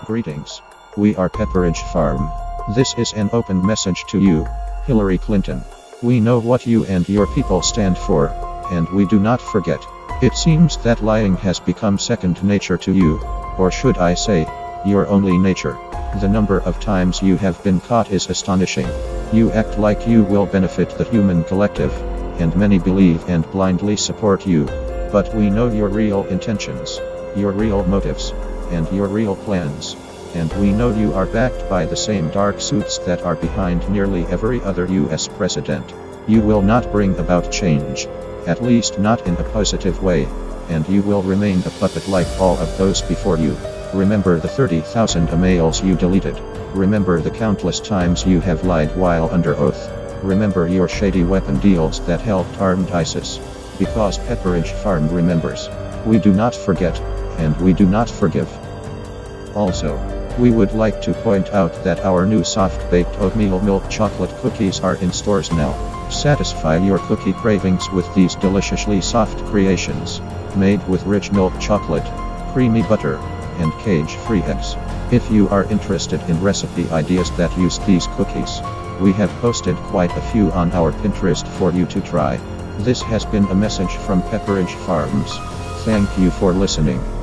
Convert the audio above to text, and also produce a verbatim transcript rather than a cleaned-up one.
Greetings. We are Pepperidge Farm. This is an open message to you, Hillary Clinton. We know what you and your people stand for, and we do not forget. It seems that lying has become second nature to you, or should I say, your only nature. The number of times you have been caught is astonishing. You act like you will benefit the human collective, and many believe and blindly support you. But we know your real intentions, your real motives, and your real plans. And we know you are backed by the same dark suits that are behind nearly every other U S president. You will not bring about change, at least not in a positive way, and you will remain a puppet like all of those before you. Remember the thirty thousand emails you deleted. Remember the countless times you have lied while under oath. Remember your shady weapon deals that helped armed ISIS. Because Pepperidge Farm remembers. We do not forget, and we do not forgive. Also, we would like to point out that our new soft-baked oatmeal milk chocolate cookies are in stores now. Satisfy your cookie cravings with these deliciously soft creations, made with rich milk chocolate, creamy butter, and cage-free eggs. If you are interested in recipe ideas that use these cookies, we have posted quite a few on our Pinterest for you to try. This has been a message from Pepperidge Farms. Thank you for listening.